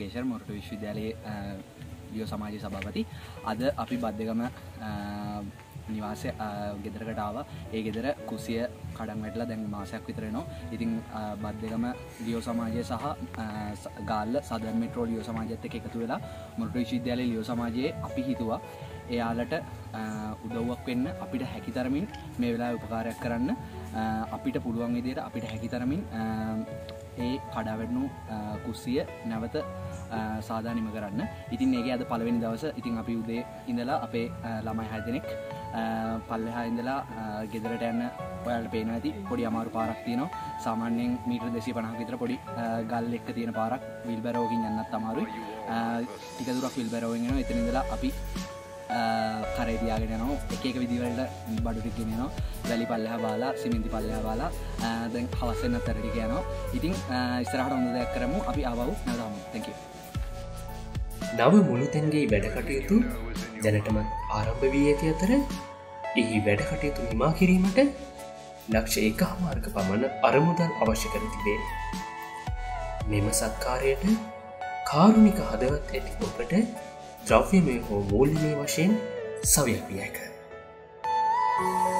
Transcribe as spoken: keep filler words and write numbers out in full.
රාජේෂර් මොරටු විශ්වවිද්‍යාලයේ ලියෝ සමාජයේ සභාපති. අද අපි බද්දගම නිවාසය ගෙදරකට ආවා. ඒ ගෙදර කුසිය කඩන් වැටලා දැන් මාසයක් විතර වෙනවා. ඉතින් බද්දගම ලියෝ සමාජය සහ ගාල්ල සදර්න් මෙට්‍රෝ ලියෝ සමාජයත් එක්ක එකතු වෙලා මොරටු විශ්වවිද්‍යාලයේ ලියෝ සමාජයේ අපි හිතුවා එයාලට උදව්වක් වෙන්න අපිට හැකි තරමින් මේ වෙලාවේ උපකාරයක් කරන්න අපිට පුළුවන් විදිහට අපිට හැකි තරමින් ඒ කඩාවැටුණු කුස්සිය නැවත සාදානිම කරන්න. ඉතින් ඒකේ අද පළවෙනි දවස. ඉතින් අපි උදේ ඉඳලා අපේ ළමයි හය දෙනෙක් පල්ලෙහා ඉඳලා ගෙදරට යන්න ඔයාලට පේනවා ඇති පොඩි අමාරු පාරක් තියෙනවා. සාමාන්‍යයෙන් මීටර දෙසිය පනහක විතර පොඩි ගල් එක්ක තියෙන පාරක්. වීල් බැරෝවකින් යන්නත් අමාරුයි. ටික දුරක් වීල් බැරෝවෙන් යනවා. එතන ඉඳලා අපි කරේ තියාගෙන යනවා. එක එක විදිහවලට බඩු ටික ගෙනියනවා. වැලි පල්ලෙහා බාලා සිමෙන්ති පල්ලෙහා බාලා දැන් හවස් වෙන අතර ටික යනවා. ඉතින් ඉස්සරහට හොඳ දෙයක් කරමු. අපි ආවව නැවතමු. thank you. නව මුළුතැන්ගේ වැඩ කටයුතු දැනටමත් ආරම්භ වී ඇති අතර එහි වැඩ කටයුතු නිමා කිරීමට ලක්ෂ එකහමාරක පමණ අරමුදල් අවශ්‍ය කර තිබේ. මෙම සත්කාරයට කාරුණික හදවත් ඇති ඔබට ද්‍රව්‍යමය හෝ මූල්‍යමය වශයෙන් සවියක් විය හැක.